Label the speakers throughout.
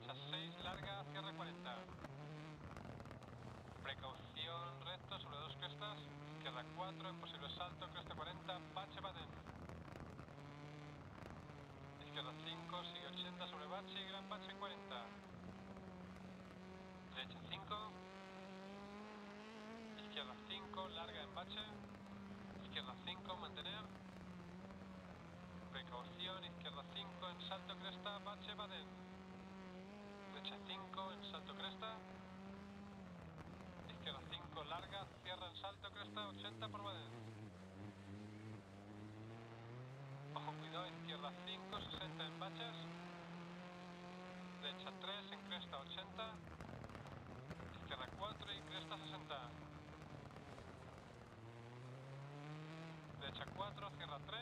Speaker 1: derecha 6, larga, cierra 40. Precaución, recto sobre 2 crestas, izquierda 4, en posible salto, cresta 40, bache, baden. Izquierda 5, sigue 80 sobre bache y gran bache 40. Derecha 5. Izquierda 5, larga en bache. Izquierda 5, mantener. Precaución, izquierda 5, en salto cresta, bache, baden. Derecha 5, en salto cresta. Izquierda 5, larga, cierra en salto cresta, 80 por baden. Ojo, cuidado, izquierda 5, 60 en baches. Derecha 3, en cresta 80. Izquierda 4 y cresta 60. Derecha 4, cierra 3.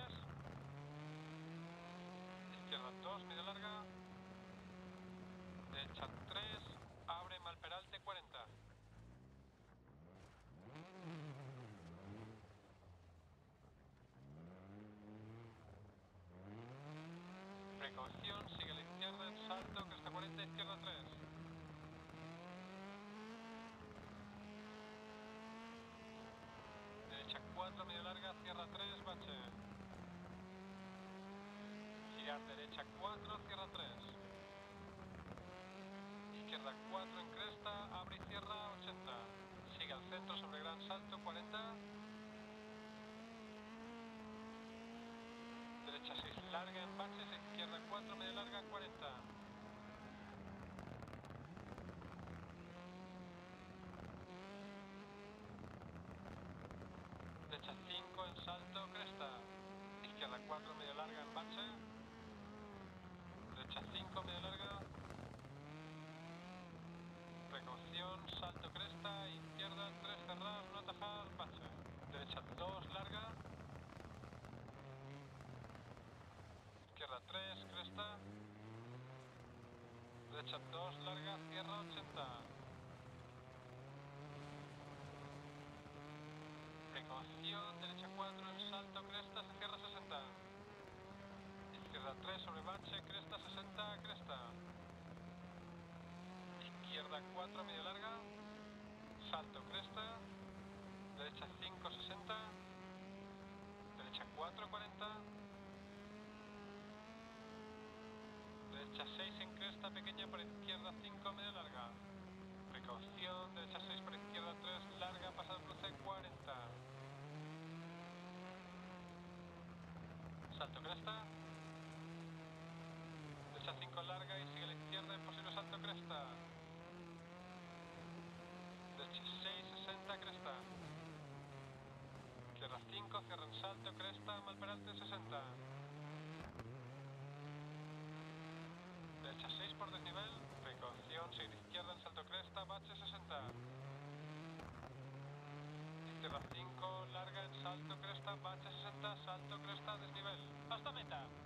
Speaker 1: Izquierda 2, media larga. Derecha 3, abre mal peralte 40. Precaución, sigue a la izquierda en salto, cresta 40, izquierda 3. Derecha 4, media larga, cierra 3, bache. Girar derecha 4, cierra 3. Izquierda 4 en cresta, abre y cierra 80. Sigue al centro sobre gran salto 40. Derecha 6 larga en baches, izquierda 4 media larga 40. Derecha 5 en salto, cresta. Izquierda 4 media larga en bache. Derecha 5 media larga. Precaución, salto cresta, izquierda 3 cerrar, no atajar, bache. Derecha 2 larga. Izquierda 3, cresta. Derecha 2 larga, cierra 80. Precaución, derecha 4 en salto, cresta, se cierra 60. Izquierda 3 sobre bache, cresta 60, cresta. Izquierda 4 media larga. Salto cresta. Derecha 5, 60. Derecha 4, 40. Derecha 6 en cresta pequeña por izquierda 5 media larga. Precaución, derecha 6 por izquierda 3 larga, pasado cruce 40. Salto cresta. Derecha 5 larga y sigue a la izquierda en posible salto cresta. Derecha 6, 60, cresta. Izquierda 5, cierra en salto, cresta, mal peralte 60. Derecha 6 por desnivel, precaución, seguir izquierda en salto cresta, bache 60. Izquierda 5, larga en salto cresta, bache 60, salto cresta, desnivel. ¡Hasta meta!